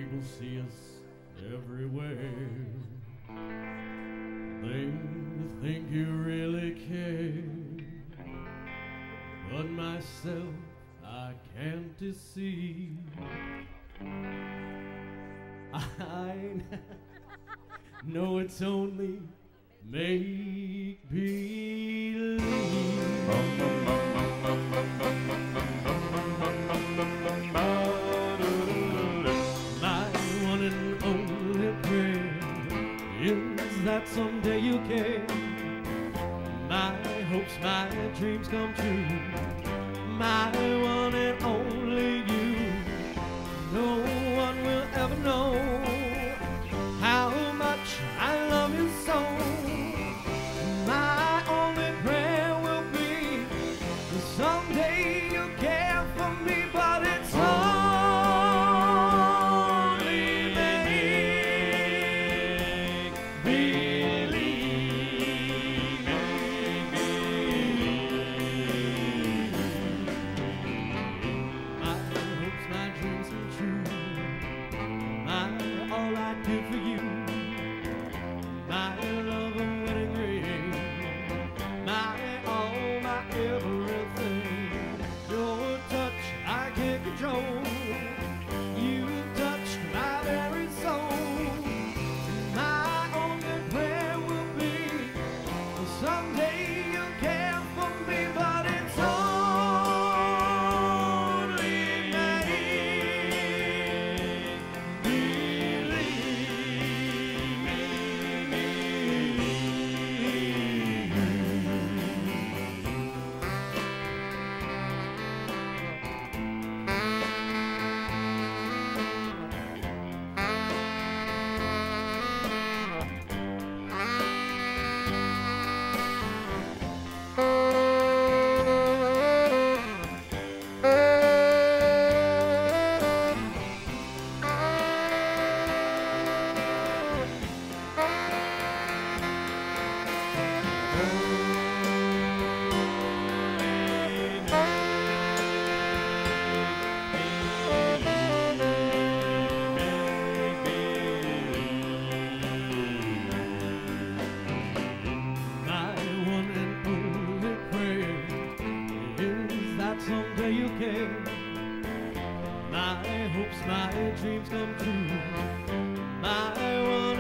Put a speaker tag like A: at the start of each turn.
A: People see us everywhere. They think you really care. But myself, I can't deceive. I know it's only make believe. My one and only prayer is that someday you care. My hopes, my dreams come true. My one and only you. No one will ever know how much I love you so. My only prayer will be that someday you'll care for me, but it's only make believe. My hopes, my dreams come true. My all I do for you. My love and wedding ring. My all, my everything. Your touch I can't control. You touched my very soul. My only prayer will be someday you'll care for me, but it's only make someday you care. My hopes, my dreams come true. My one